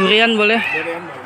Durian boleh. Durian boleh.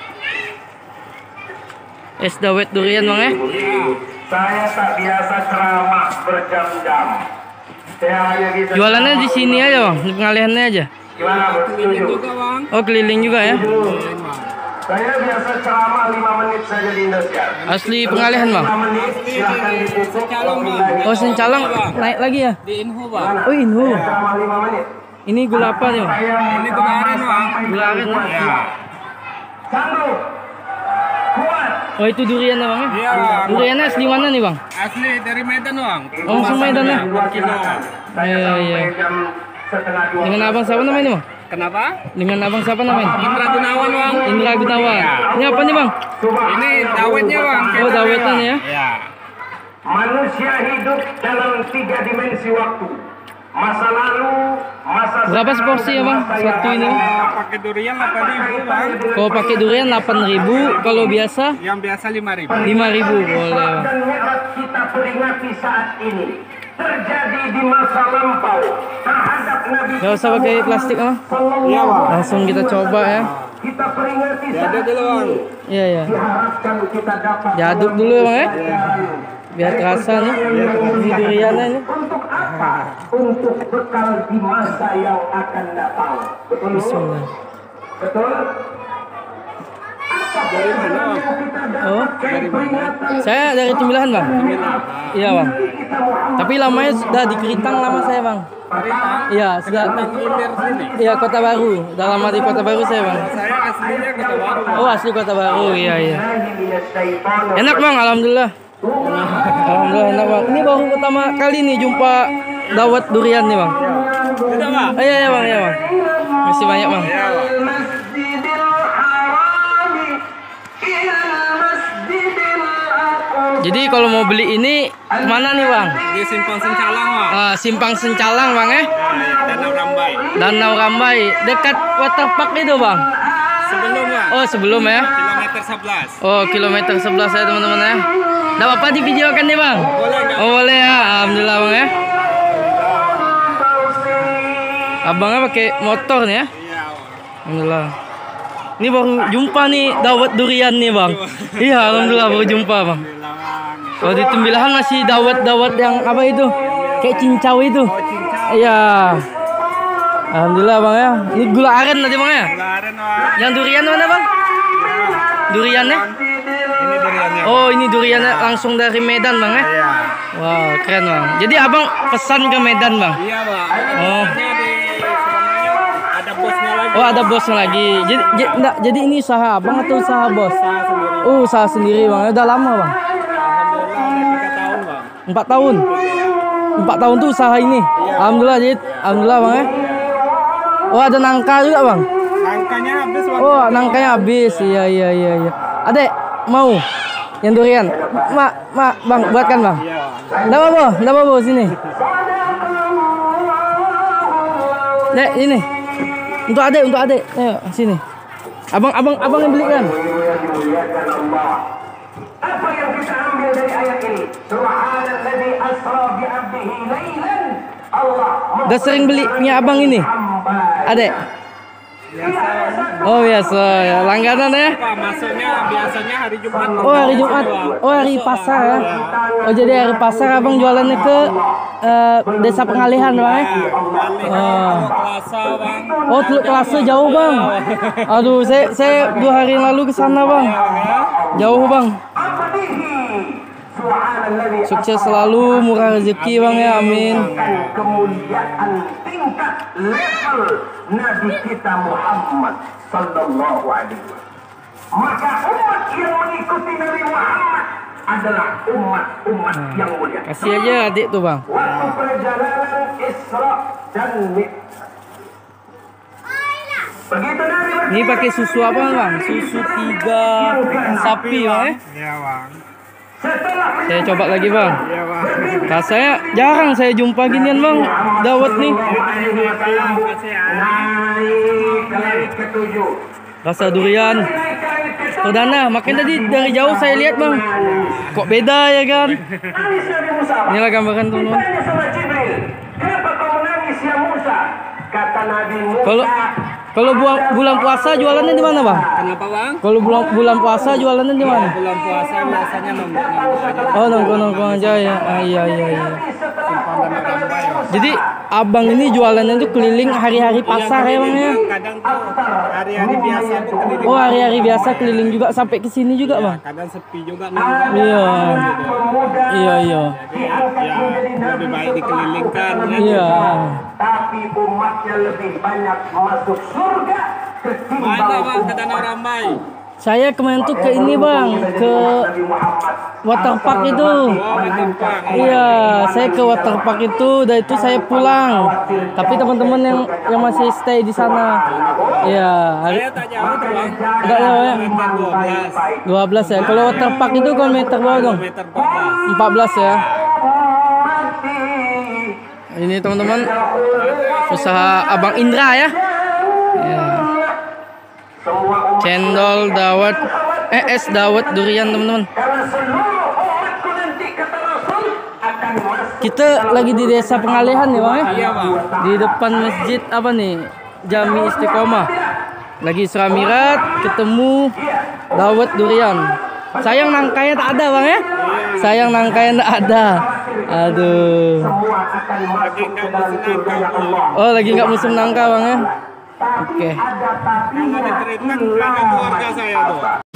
Es dawet durian bang ya. Saya tak biasa ceramah berjam-jam. Saya hanya bisa Jualannya di sini aja bang, di pengalihannya aja. Gimana, Keliling setuju? juga bang. Oh keliling juga ya. Saya biasa ceramah 5 menit saja di Indosiar. Asli pengalihan bang. 5 menit silahkan ditutup. Sencalong, Bang. Oh Sencalang naik lagi ya. Di Inhu bang. Oh Inhu. Ceramah 5 menit. Ini gula apa nih bang? Saya mau Ini gula aren bang. Gula aren, Bang. Ya. sanggup, kuat. Oh itu durian ya bang ya? Iya bang. Duriannya asli mana nih bang? Asli dari Medan bang. Oh langsung Medan ya? Kilo. Saya Iya, sampai iya. jam setengah 2. Dengan abang siapa namanya bang? Kenapa? Dengan abang siapa namanya? Indra Gunawan bang. Indra Gunawan. Ini apa nih bang? Ini dawetnya bang. Oh dawetnya nih ya? Ya. Manusia hidup dalam 3 dimensi waktu. Masa lalu, masa Berapa sekarang, seporsi ya dan bang? masa yang Satu ini? akan datang. Pakai durian 8.000 bang. Kalau pakai durian 8.000, kalau biasa Yang biasa 5.000. 5.000 boleh bang. Dan Mi'raj kita peringati saat ini terjadi di masa lampau terhadap Nabi. Gak usah pakai plastik bang. Iya bang. Langsung kita coba ya. Kita peringati saat Ada dulu bang. Iya ya. diharapkan kita dapat Diaduk dulu ya bang ya. Biar terasa nih. Ini duriannya ini. untuk apa? Untuk bekal di masa yang akan datang. Betul? Bismillah. Betul? Apa Dari mana bang? kita dapat Oh, peringatan saya dari Tembilahan bang. Iya bang. kita Muhammad Tapi lamanya sudah di Keritang lama saya bang. Iya sudah. Ilir sini. Iya Kota Baru. Udah lama di Kota Baru saya bang. Saya aslinya Kota Baru. Oh asli Kota Baru. Iya iya. Enak. Enak bang, alhamdulillah. Alhamdulillah enak bang. Ini baru pertama kali nih jumpa dawet durian nih bang. Udah bang. Iya iya bang, iya bang. Masih banyak bang. Iya bang. Jadi kalau mau beli ini mana nih bang? Di Simpang Sencalang bang. Simpang Sencalang bang ya? Nah, ya, Danau Rambai. Danau Rambai dekat waterpark itu bang. Sebelum bang. Oh sebelum ya? Kilometer 11. Oh kilometer 11 ya teman-teman ya. Tidak apa-apa divideokan nih bang? Boleh nggak? Oh boleh ya, alhamdulillah bang ya. Abangnya pakai motor nih ya? Iya bang. Alhamdulillah. Ini baru jumpa nih dawet durian nih bang. Iya alhamdulillah baru jumpa bang. Alhamdulillah bang. Kalau di Tembilahan masih dawet-dawet yang apa itu? Kayak cincau itu. Iya. Alhamdulillah bang ya. Ini gula aren tadi bang ya? Kemarin bang. Yang durian mana bang? Duriannya? Ini duriannya. Oh ini duriannya langsung dari Medan bang ya? Iya. Wow keren bang. Jadi abang pesan ke Medan bang? Iya bang. Oh. Ini di Surabaya ada bosnya lagi. Oh ada bosnya lagi. Jadi ini usaha abang atau usaha bos? Saya sendiri. Oh usaha sendiri bang. Udah lama bang? Alhamdulillah udah 3 tahun bang. 4 tahun. 4 tahun tuh usaha ini. Alhamdulillah jadi alhamdulillah bang ya. Oh ada nangka juga bang. Angkanya habis bang. Oh nangkanya habis. Iya iya iya iya. Adek mau yang durian? Bang buatkan bang. Iya bang. Nggak apa-apa sini. Dek ini. Untuk adek. Ayo sini. Abang yang belikan. Apa yang kita ambil dari ayat ini? Subhanalladzi asra bi 'abdihi lailan. Allah Udah sering beli punya abang ini? Adek? Oh biasa ya, langganan ya? Pak masuknya biasanya hari Jumat. Oh hari Jumat, oh hari pasar ya? Oh jadi hari pasar abang jualannya ke desa pengalihan bang ya? Oh. Kelasa bang. Oh Teluk Kelasa jauh bang. Aduh saya 2 hari yang lalu ke sana bang. Jauh bang. Sukses selalu, murah rezeki bang ya, amin. Kemuliaan tingkat level Nabi kita Muhammad sallallahu alaihi wasallam. Maka umat yang mengikuti Nabi Muhammad adalah umat yang mulia. Kasih aja adik tuh bang. Waktu perjalanan Isra dan Mi'raj. Begitu dari Ini pakai susu apa bang? Susu 3 sapi bang ya? Iya bang. Saya coba lagi bang. Iya bang. Rasanya jarang saya jumpa ginian bang. Dawet nih. naik ke 7. Rasa durian. Perdana, makin tadi dari jauh saya lihat bang. Kok beda ya kan? Inilah gambaran teman-teman. Ditanya sama Jibril, kenapa kau menangis ya Musa? Kata Nabi Musa, Kalau Kalau bulan puasa jualannya di mana, Bang? Kenapa bang? Kalau bulan puasa jualannya di mana? Bulan puasa biasanya nongkrong aja. Oh, nongkrong aja ya. Ah, iya. Simpan dan rambai. Jadi abang ini jualannya tuh keliling hari-hari pasar ya, Bang ya? Kadang tuh hari-hari biasa tuh keliling. Oh, hari-hari biasa keliling juga sampai ke sini juga, Bang? Kadang sepi juga nongkrong. Iya. Gitu. Iya. Jadi ya lebih baik dikelilingkan. Ya. Iya. Tapi umatnya lebih banyak masuk surga ketimbang Mana bang ke Danau Rambai? Saya kemarin tuh ke ini, Bang, ke waterpark itu. Oh, Waterpark. Iya, saya ke waterpark itu, dan itu saya pulang. Tapi teman-teman yang masih stay di sana. Iya, Saya tak jauh tuh bang. enggak jauh ya. Kilometer 12. 12 ya. Kalau waterpark itu kilometer berapa dong? Kilometer 14. 14 ya. Ini teman-teman usaha Abang Indra ya. Ya. Cendol dawet es dawet durian teman-teman. Karena seluruh umatku nanti kata Rasul akan masuk Kita lagi di desa Pengalihan ya, Bang ya. Iya bang. Di depan masjid apa nih? Jami Istiqomah. Lagi Suramirat ketemu dawet durian. Sayang nangkanya tak ada, Bang ya. Sayang nangkanya tak ada. Aduh. semua akan masuk ke dalam surga Allah. Oh, lagi nggak musim nangka, Bang ya. Oke. Ada tapi Kalau diterima keluarga saya tuh.